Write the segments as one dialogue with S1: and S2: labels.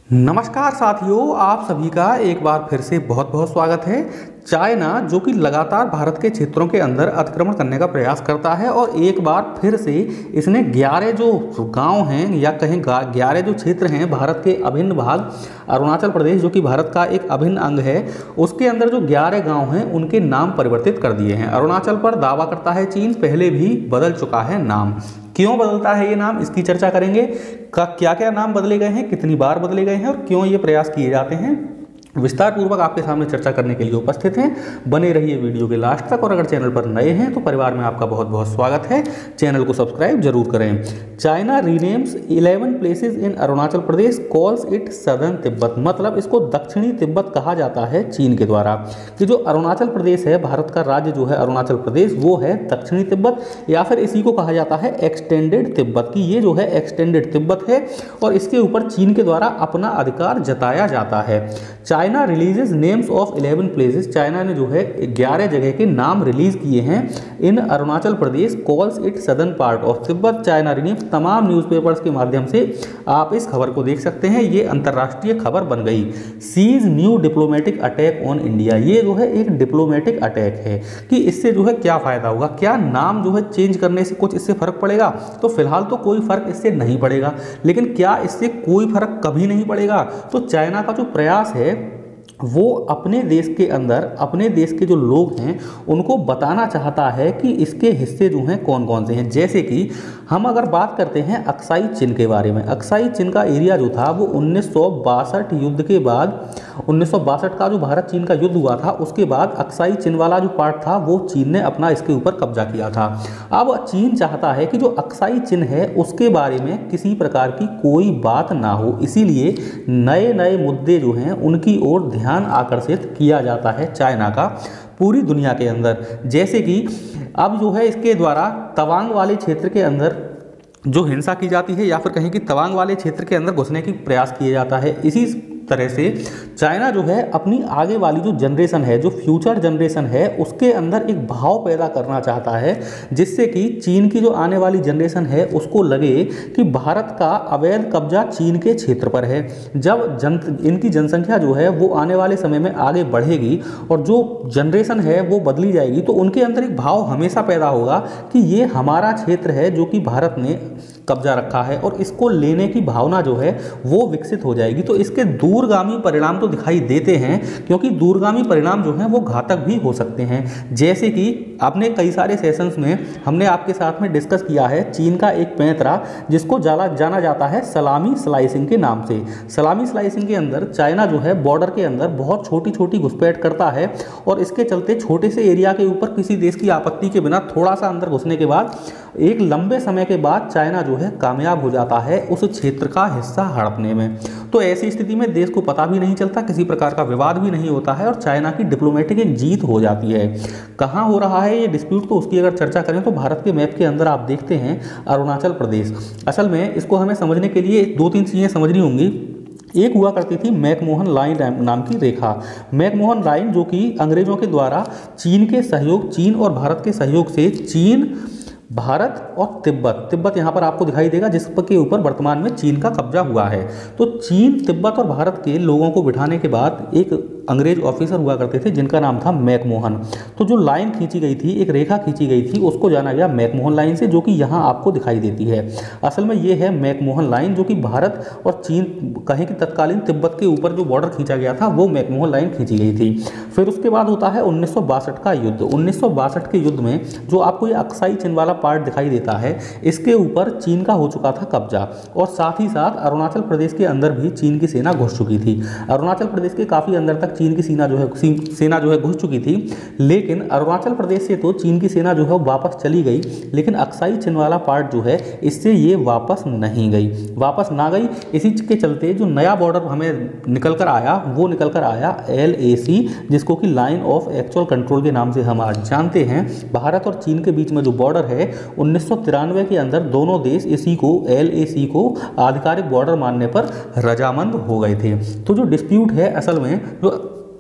S1: नमस्कार साथियों, आप सभी का एक बार फिर से बहुत बहुत स्वागत है। चाइना जो कि लगातार भारत के क्षेत्रों के अंदर अतिक्रमण करने का प्रयास करता है और एक बार फिर से इसने 11 जो गांव हैं या कहें 11 जो क्षेत्र हैं भारत के अभिन्न भाग, अरुणाचल प्रदेश जो कि भारत का एक अभिन्न अंग है, उसके अंदर जो 11 गांव हैं उनके नाम परिवर्तित कर दिए हैं। अरुणाचल पर दावा करता है चीन, पहले भी बदल चुका है नाम। क्यों बदलता है ये नाम, इसकी चर्चा करेंगे। क्या क्या नाम बदले गए हैं, कितनी बार बदले गए हैं और क्यों ये प्रयास किए जाते हैं, विस्तार पूर्वक आपके सामने चर्चा करने के लिए उपस्थित हैं। बने रहिए वीडियो के लास्ट तक और अगर चैनल पर नए हैं तो परिवार में आपका बहुत बहुत स्वागत है। चैनल को सब्सक्राइब जरूर करें। China renames 11 places in Arunachal Pradesh, calls it southern Tibet. मतलब इसको दक्षिणी तिब्बत कहा जाता है चीन के द्वारा, कि जो अरुणाचल प्रदेश है, भारत का राज्य जो है अरुणाचल प्रदेश, वो है दक्षिणी तिब्बत, या फिर इसी को कहा जाता है एक्सटेंडेड तिब्बत, कि ये जो है एक्सटेंडेड तिब्बत है और इसके ऊपर चीन के द्वारा अपना अधिकार जताया जाता है। China releases names of 11 places, China ने जो है 11 जगह के नाम रिलीज किए हैं in Arunachal Pradesh, calls it southern part of Tibet. China renames, तमाम न्यूज़पेपर्स के माध्यम से आप इस खबर को देख सकते हैं, ये अंतर्राष्ट्रीय खबर बन गई। Sees new diplomatic attack on India, ये जो है एक डिप्लोमेटिक अटैक है कि इससे जो है क्या फायदा होगा, क्या नाम जो है चेंज करने से कुछ इससे फर्क पड़ेगा। तो फिलहाल तो कोई फर्क इससे नहीं पड़ेगा, लेकिन क्या इससे कोई फर्क कभी नहीं पड़ेगा। तो चाइना का जो प्रयास है वो अपने देश के अंदर, अपने देश के जो लोग हैं उनको बताना चाहता है कि इसके हिस्से जो हैं कौन कौन से हैं। जैसे कि हम अगर बात करते हैं अक्साई चिन के बारे में, अक्साई चिन का एरिया जो था वो 1962 युद्ध के बाद, 1962 का जो भारत चीन का युद्ध हुआ था उसके बाद अक्साई चिन वाला जो पार्ट था वो चीन ने अपना इसके ऊपर कब्जा किया था। अब चीन चाहता है कि जो अक्साई चिन है उसके बारे में किसी प्रकार की कोई बात ना हो, इसीलिए नए नए मुद्दे जो हैं उनकी ओर ध्यान आकर्षित किया जाता है चाइना का पूरी दुनिया के अंदर। जैसे कि अब जो है इसके द्वारा तवांग वाले क्षेत्र के अंदर जो हिंसा की जाती है, या फिर कहें कि तवांग वाले क्षेत्र के अंदर घुसने की प्रयास किए जाता है। इसी तरह से चाइना जो है अपनी आगे वाली जो जनरेशन है, जो फ्यूचर जनरेशन है, उसके अंदर एक भाव पैदा करना चाहता है, जिससे कि चीन की जो आने वाली जनरेशन है उसको लगे कि भारत का अवैध कब्जा चीन के क्षेत्र पर है। जब इनकी जनसंख्या जो है वो आने वाले समय में आगे बढ़ेगी और जो जनरेशन है वो बदली जाएगी, तो उनके अंदर एक भाव हमेशा पैदा होगा कि ये हमारा क्षेत्र है जो कि भारत ने कब्जा रखा है, और इसको लेने की भावना जो है वो विकसित हो जाएगी। तो इसके दूरगामी परिणाम तो दिखाई देते हैं, क्योंकि दूरगामी परिणाम जो हैं वो घातक भी हो सकते हैं। जैसे कि आपने कई सारे सेशंस में हमने आपके साथ में डिस्कस किया है चीन का एक पैंतरा जिसको जाना जाता है सलामी स्लाइसिंग के नाम से। सलामी स्लाइसिंग के अंदर चाइना जो है बॉर्डर के अंदर बहुत छोटी छोटी घुसपैठ करता है, और इसके चलते छोटे से एरिया के ऊपर किसी देश की आपत्ति के बिना थोड़ा सा अंदर घुसने के बाद एक लंबे समय के बाद चाइना जो है कामयाब हो जाता है उस क्षेत्र का हिस्सा हड़पने में। तो ऐसी स्थिति में देश को पता भी नहीं चलता, किसी प्रकार का विवाद भी नहीं होता है और चाइना की डिप्लोमेटिक एक जीत हो जाती है। कहाँ हो रहा है ये डिस्प्यूट, तो उसकी अगर चर्चा करें तो भारत के मैप के अंदर आप देखते हैं अरुणाचल प्रदेश। असल में इसको हमें समझने के लिए 2-3 चीज़ें समझनी होंगी। एक हुआ करती थी मैकमोहन लाइन नाम की रेखा। मैकमोहन लाइन जो कि अंग्रेजों के द्वारा चीन और भारत के सहयोग से चीन, भारत और तिब्बत यहाँ पर आपको दिखाई देगा, जिसके ऊपर वर्तमान में चीन का कब्जा हुआ है। तो चीन, तिब्बत और भारत के लोगों को बिठाने के बाद एक अंग्रेज ऑफिसर हुआ करते थे जिनका नाम था मैकमोहन। तो जो लाइन खींची गई थी, एक रेखा खींची गई थी, उसको जाना गया मैकमोहन लाइन से, जो कि यहाँ आपको दिखाई देती है। असल में ये है मैकमोहन लाइन, जो कि भारत और चीन, कहें कि तत्कालीन तिब्बत के ऊपर जो बॉर्डर खींचा गया था वो मैकमोहन लाइन खींची गई थी। फिर उसके बाद होता है 1962 का युद्ध। 1962 के युद्ध में जो आपको ये अक्साई चिन वाला पार्ट दिखाई देता है, इसके ऊपर चीन का हो चुका था कब्जा, और साथ ही साथ अरुणाचल प्रदेश के अंदर भी चीन की सेना घुस चुकी थी। अरुणाचल प्रदेश के काफ़ी अंदर तक चीन की सेना जो है घुस चुकी थी, लेकिन अरुणाचल प्रदेश से तो चीन की सेना जो है वापस चली गई, लेकिन अक्साई चिन वाला पार्ट जो है इससे ये वापस नहीं गई, वापस ना गई। इसी के चलते जो नया बॉर्डर हमें निकल कर आया वो निकल कर आया LAC, जिसको कि लाइन ऑफ एक्चुअल कंट्रोल के नाम से हम आज जानते हैं। भारत और चीन के बीच में जो बॉर्डर है 1993 के अंदर दोनों देश इसी को, LAC को आधिकारिक बॉर्डर मानने पर रजामंद हो गए थे। तो जो डिस्प्यूट है, असल में जो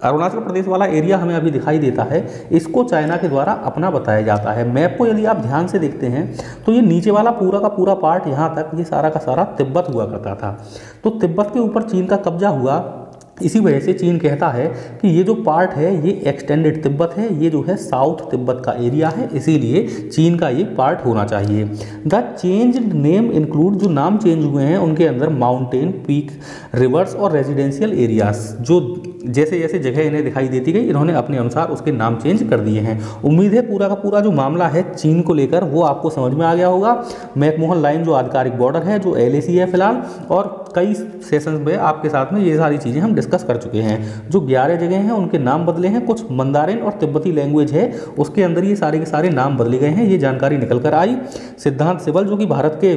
S1: अरुणाचल प्रदेश वाला एरिया हमें अभी दिखाई देता है, इसको चाइना के द्वारा अपना बताया जाता है। मैप को यदि आप ध्यान से देखते हैं तो ये नीचे वाला पूरा का पूरा पार्ट यहाँ तक, ये सारा का सारा तिब्बत हुआ करता था। तो तिब्बत के ऊपर चीन का कब्जा हुआ, इसी वजह से चीन कहता है कि ये जो पार्ट है ये एक्सटेंडेड तिब्बत है, ये जो है साउथ तिब्बत का एरिया है, इसीलिए चीन का ये पार्ट होना चाहिए। द चेंज नेम इंक्लूड, जो नाम चेंज हुए हैं उनके अंदर माउंटेन, पीक, रिवर्स और रेजिडेंशियल एरियाज, जो जैसे जैसे जगह इन्हें दिखाई देती गई इन्होंने अपने अनुसार उसके नाम चेंज कर दिए हैं। उम्मीद है पूरा का पूरा जो मामला है चीन को लेकर वो आपको समझ में आ गया होगा। मैकमोहन लाइन जो आधिकारिक बॉर्डर है, जो LAC है फिलहाल, और कई सेशंस में आपके साथ में ये सारी चीज़ें हम डिस्कस कर चुके हैं। जो 11 जगह हैं उनके नाम बदले हैं, कुछ मंदारिन और तिब्बती लैंग्वेज है उसके अंदर ये सारे के सारे नाम बदले गए हैं, ये जानकारी निकल कर आई। सिद्धांत सिबल जो कि भारत के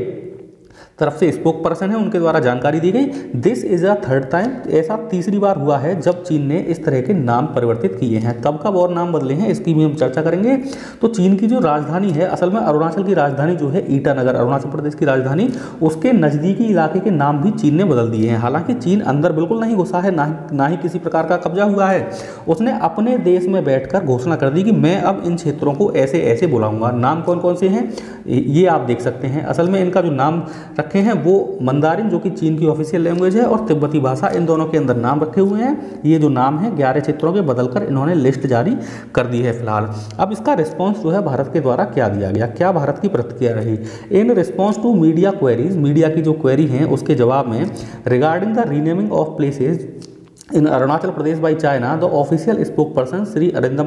S1: तरफ से स्पोक पर्सन है, उनके द्वारा जानकारी दी गई। This is a third time, ऐसा तीसरी बार हुआ है जब चीन ने इस तरह के नाम परिवर्तित किए हैं। कब कब और नाम बदले हैं इसकी भी हम चर्चा करेंगे। तो चीन की जो राजधानी है, असल में अरुणाचल की राजधानी जो है ईटानगर, अरुणाचल प्रदेश की राजधानी, उसके नज़दीकी इलाके के नाम भी चीन ने बदल दिए हैं। हालांकि चीन अंदर बिल्कुल नहीं घुसा है, ना ही किसी प्रकार का कब्जा हुआ है। उसने अपने देश में बैठकर घोषणा कर दी कि मैं अब इन क्षेत्रों को ऐसे ऐसे बुलाऊंगा। नाम कौन कौन से हैं ये आप देख सकते हैं। असल में इनका जो नाम रखे हैं वो मंदारिन जो कि चीन की ऑफिशियल लैंग्वेज है और तिब्बती भाषा, इन दोनों के अंदर नाम रखे हुए हैं। ये जो नाम है 11 क्षेत्रों के बदलकर इन्होंने लिस्ट जारी कर दी है फिलहाल। अब इसका रिस्पांस जो है भारत के द्वारा क्या दिया गया, क्या भारत की प्रतिक्रिया रही। In response to media queries, media की जो क्वेरी हैं उसके जवाब में, regarding the renaming of places in Arunachal Pradesh by China, the official spokesperson Shri Arindam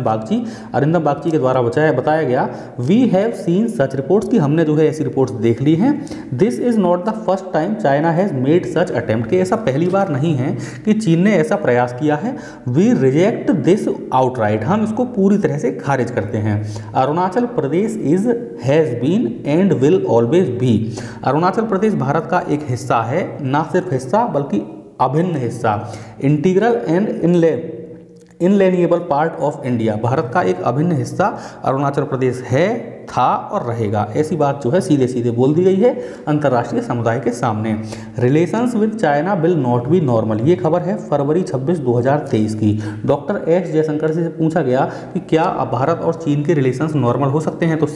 S1: Bagchi के द्वारा बताया गया, we have seen such reports, कि हमने जो है ऐसी रिपोर्ट्स देख ली हैं। This is not the first time China has made such attempt, कि ऐसा पहली बार नहीं है कि चीन ने ऐसा प्रयास किया है। वी रिजेक्ट दिस आउटराइट, हम इसको पूरी तरह से खारिज करते हैं। Arunachal Pradesh is has been and will always be, Arunachal Pradesh Bharat का एक हिस्सा है, ना सिर्फ हिस्सा बल्कि अभिन्न हिस्सा, integral and inalienable part of India, Bharat का एक अभिन्न हिस्सा अरुणाचल प्रदेश है, था और रहेगा। ऐसी बात जो है सीधे सीधे बोल दी गई है अंतर्राष्ट्रीय समुदाय के सामने। Relations with China will not be normal, ये खबर है फरवरी 26, 2023 की। डॉक्टर एस जयशंकर से पूछा गया कि क्या भारत और चीन के रिलेशंस नॉर्मल हो सकते हैं, तो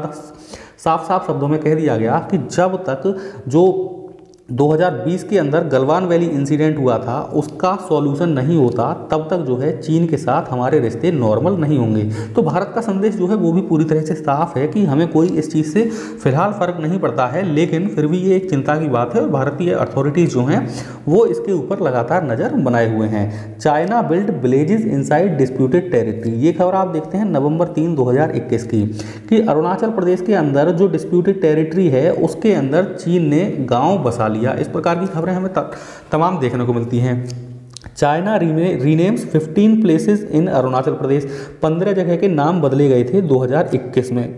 S1: साफ साफ शब्दों में कह दिया गया कि जब तक जो 2020 के अंदर गलवान वैली इंसिडेंट हुआ था उसका सॉल्यूशन नहीं होता तब तक जो है चीन के साथ हमारे रिश्ते नॉर्मल नहीं होंगे। तो भारत का संदेश जो है वो भी पूरी तरह से साफ है कि हमें कोई इस चीज़ से फिलहाल फ़र्क नहीं पड़ता है, लेकिन फिर भी ये एक चिंता की बात है और भारतीय अथॉरिटीज़ जो हैं वो इसके ऊपर लगातार नज़र बनाए हुए हैं। China build villages inside disputed territory, ये खबर आप देखते हैं नवंबर 3, 2021 की, कि अरुणाचल प्रदेश के अंदर जो डिस्प्यूटेड टेरिटरी है उसके अंदर चीन ने गाँव बसा लिया। इस प्रकार की खबरें हमें तमाम देखने को मिलती हैं। China renames 15 places in Arunachal Pradesh, 15 जगह के नाम बदले गए थे 2021 में।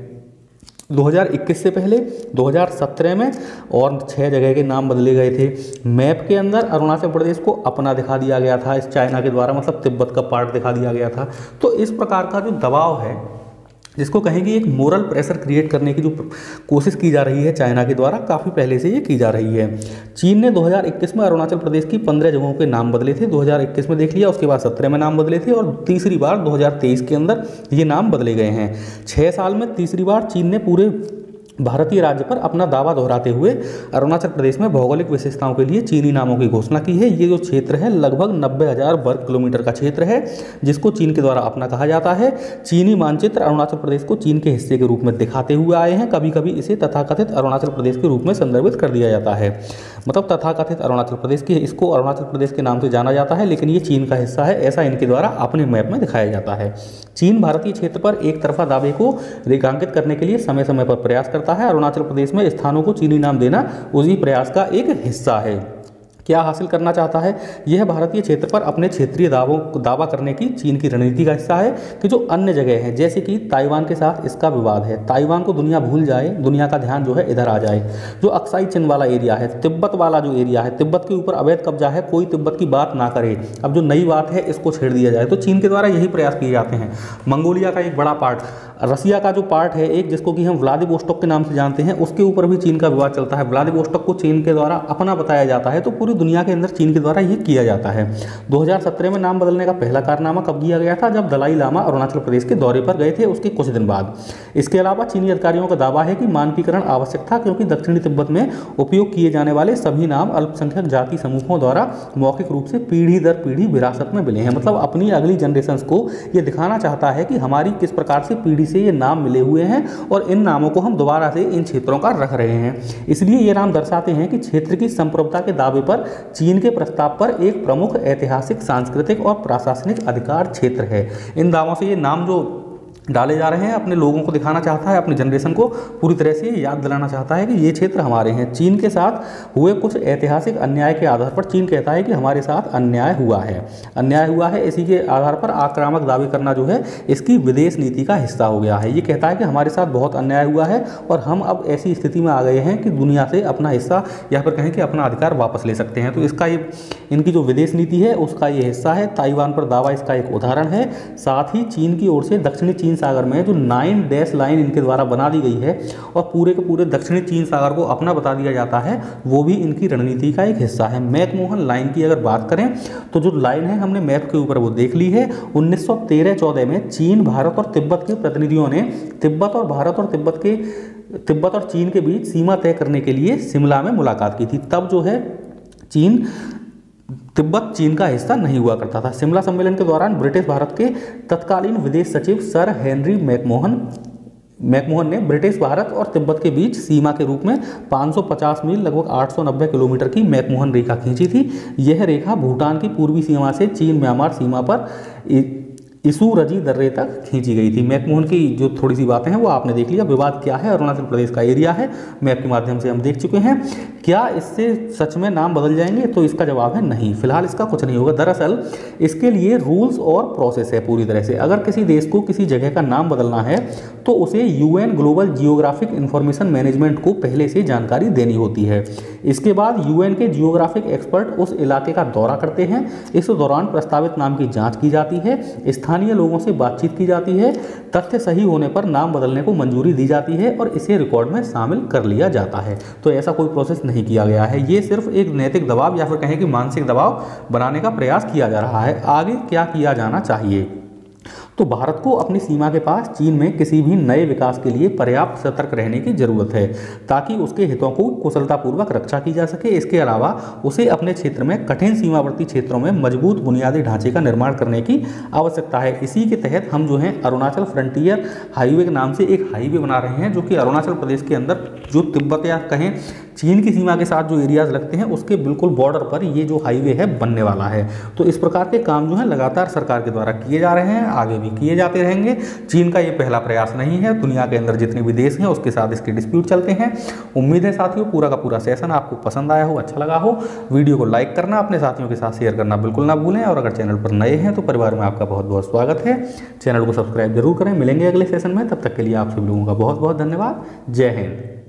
S1: 2021 से पहले 2017 में और 6 जगह के नाम बदले गए थे। मैप के अंदर अरुणाचल प्रदेश को अपना दिखा दिया गया था इस चाइना के द्वारा, मतलब तिब्बत का पार्ट दिखा दिया गया था। तो इस प्रकार का जो दबाव है, जिसको कहेंगे एक मोरल प्रेशर क्रिएट करने की जो कोशिश की जा रही है चाइना के द्वारा, काफ़ी पहले से ये की जा रही है। चीन ने 2021 में अरुणाचल प्रदेश की 15 जगहों के नाम बदले थे, 2021 में देख लिया, उसके बाद 17 में नाम बदले थे और तीसरी बार 2023 के अंदर ये नाम बदले गए हैं। 6 साल में तीसरी बार चीन ने पूरे भारतीय राज्य पर अपना दावा दोहराते हुए अरुणाचल प्रदेश में भौगोलिक विशेषताओं के लिए चीनी नामों की घोषणा की है। ये जो क्षेत्र है लगभग 90,000 वर्ग किलोमीटर का क्षेत्र है, जिसको चीन के द्वारा अपना कहा जाता है। चीनी मानचित्र अरुणाचल प्रदेश को चीन के हिस्से के रूप में दिखाते हुए आए हैं। कभी कभी इसे तथाकथित अरुणाचल प्रदेश के रूप में संदर्भित कर दिया जाता है, मतलब तथाकथित अरुणाचल प्रदेश की, इसको अरुणाचल प्रदेश के नाम से जाना जाता है, लेकिन ये चीन का हिस्सा है, ऐसा इनके द्वारा अपने मैप में दिखाया जाता है। चीन भारतीय क्षेत्र पर एक तरफा दावे को रेखांकित करने के लिए समय समय पर प्रयास करता है। अरुणाचल प्रदेश में स्थानों को चीनी नाम देना उसी प्रयास का एक हिस्सा है। क्या हासिल करना चाहता है? यह भारतीय क्षेत्र पर अपने क्षेत्रीय दावा करने की चीन की रणनीति का हिस्सा है कि जो अन्य जगह हैं, जैसे कि ताइवान के साथ इसका विवाद है, ताइवान को दुनिया भूल जाए, दुनिया का ध्यान जो है इधर आ जाए। जो अक्साई चिन वाला एरिया है, तिब्बत वाला जो एरिया है, तिब्बत के ऊपर अवैध कब्जा है, कोई तिब्बत की बात ना करे, अब जो नई बात है इसको छेड़ दिया जाए। तो चीन के द्वारा यही प्रयास किए जाते हैं। मंगोलिया का एक बड़ा पार्ट, रसिया का जो पार्ट है एक, जिसको कि हम व्लादिवोस्टोक के नाम से जानते हैं, उसके ऊपर भी चीन का विवाद चलता है। व्लादिवोस्टोक को चीन के द्वारा अपना बताया जाता है। तो पूरी पूरी दुनिया के अंदर चीन के द्वारा ये किया जाता है। 2017 में नाम बदलने का पहला कारनामा कब किया गया था? जब दलाई लामा अरुणाचल प्रदेश के दौरे पर गए थे उसके कुछ दिन बाद। इसके अलावा चीनी अधिकारियों का दावा है कि मानकीकरण आवश्यक था, क्योंकि दक्षिणी तिब्बत में उपयोग किए जाने वाले सभी नाम अल्पसंख्यक जाति समूहों द्वारा मौखिक रूप से पीढ़ी दर पीढ़ी विरासत में मिले हैं। मतलब अपनी अगली जनरेशन को ये दिखाना चाहता है कि हमारी किस प्रकार से पीढ़ी से ये नाम मिले हुए हैं और इन नामों को हम दोबारा से इन क्षेत्रों का रख रहे हैं। इसलिए ये नाम दर्शाते हैं कि क्षेत्र की संप्रभुता के दावे पर चीन के प्रस्ताव पर एक प्रमुख ऐतिहासिक, सांस्कृतिक और प्रशासनिक अधिकार क्षेत्र है। इन दावों से ये नाम जो डाले जा रहे हैं अपने लोगों को दिखाना चाहता है, अपनी जनरेशन को पूरी तरह से याद दिलाना चाहता है कि ये क्षेत्र हमारे हैं। चीन के साथ हुए कुछ ऐतिहासिक अन्याय के आधार पर चीन कहता है कि हमारे साथ अन्याय हुआ है। इसी के आधार पर आक्रामक दावे करना जो है इसकी विदेश नीति का हिस्सा हो गया है। ये कहता है कि हमारे साथ बहुत अन्याय हुआ है और हम अब ऐसी स्थिति में आ गए हैं कि दुनिया से अपना हिस्सा या फिर कहें कि अपना अधिकार वापस ले सकते हैं। तो इसका ये इनकी जो विदेश नीति है उसका ये हिस्सा है। ताइवान पर दावा इसका एक उदाहरण है। साथ ही चीन की ओर से दक्षिणी चीन सागर में जो 9 डैश लाइन इनके द्वारा बना दी गई है और पूरे के पूरे दक्षिणी चीन सागर को अपना बता दिया जाता है, वो भी इनकी रणनीति का एक हिस्सा है। मैकमोहन लाइन की अगर बात करें तो जो लाइन है हमने मैप के ऊपर वो देख ली है। 1913-14 में चीन, भारत और तिब्बत के प्रतिनिधियों ने तिब्बत और चीन के बीच सीमा तय करने के लिए शिमला में मुलाकात की थी। तब जो है तिब्बत चीन का हिस्सा नहीं हुआ करता था। शिमला सम्मेलन के दौरान ब्रिटिश भारत के तत्कालीन विदेश सचिव सर हेनरी मैकमोहन ने ब्रिटिश भारत और तिब्बत के बीच सीमा के रूप में 550 मील लगभग 890 किलोमीटर की मैकमोहन रेखा खींची थी। यह रेखा भूटान की पूर्वी सीमा से चीन म्यांमार सीमा पर इसुरजी दर्रे तक खींची गई थी। मैकमोहन की जो थोड़ी सी बातें हैं वो आपने देख लिया। विवाद क्या है? अरुणाचल प्रदेश का एरिया है, मैप के माध्यम से हम देख चुके हैं। क्या इससे सच में नाम बदल जाएंगे? तो इसका जवाब है नहीं, फिलहाल इसका कुछ नहीं होगा। दरअसल इसके लिए रूल्स और प्रोसेस है पूरी तरह से। अगर किसी देश को किसी जगह का नाम बदलना है तो उसे UN global geographic information management को पहले से जानकारी देनी होती है। इसके बाद यूएन के जियोग्राफिक एक्सपर्ट उस इलाके का दौरा करते हैं। इस दौरान प्रस्तावित नाम की जाँच की जाती है, स्थानीय लोगों से बातचीत की जाती है, तथ्य सही होने पर नाम बदलने को मंजूरी दी जाती है और इसे रिकॉर्ड में शामिल कर लिया जाता है। तो ऐसा कोई प्रोसेस नहीं किया गया है। ये सिर्फ एक नैतिक दबाव या फिर कहें कि मानसिक दबाव बनाने का प्रयास किया जा रहा है। आगे क्या किया जाना चाहिए? तो भारत को अपनी सीमा के पास चीन में किसी भी नए विकास के लिए पर्याप्त सतर्क रहने की जरूरत है, ताकि उसके हितों को कुशलतापूर्वक रक्षा की जा सके। इसके अलावा उसे अपने क्षेत्र में कठिन सीमावर्ती क्षेत्रों में मजबूत बुनियादी ढांचे का निर्माण करने की आवश्यकता है। इसी के तहत हम जो है अरुणाचल फ्रंटियर हाईवे के नाम से एक हाईवे बना रहे हैं, जो कि अरुणाचल प्रदेश के अंदर जो तिब्बत या कहें चीन की सीमा के साथ जो एरियाज लगते हैं उसके बिल्कुल बॉर्डर पर ये जो हाईवे है बनने वाला है। तो इस प्रकार के काम जो है लगातार सरकार के द्वारा किए जा रहे हैं, आगे भी किए जाते रहेंगे। चीन का ये पहला प्रयास नहीं है। दुनिया के अंदर जितने भी देश हैं उसके साथ इसके डिस्प्यूट चलते हैं। उम्मीद है साथियों पूरा का पूरा सेशन आपको पसंद आया हो, अच्छा लगा हो। वीडियो को लाइक करना, अपने साथियों के साथ शेयर करना बिल्कुल ना भूलें। और अगर चैनल पर नए हैं तो परिवार में आपका बहुत बहुत स्वागत है। चैनल को सब्सक्राइब जरूर करें। मिलेंगे अगले सेशन में, तब तक के लिए आप सभी लोगों का बहुत बहुत धन्यवाद। जय हिंद।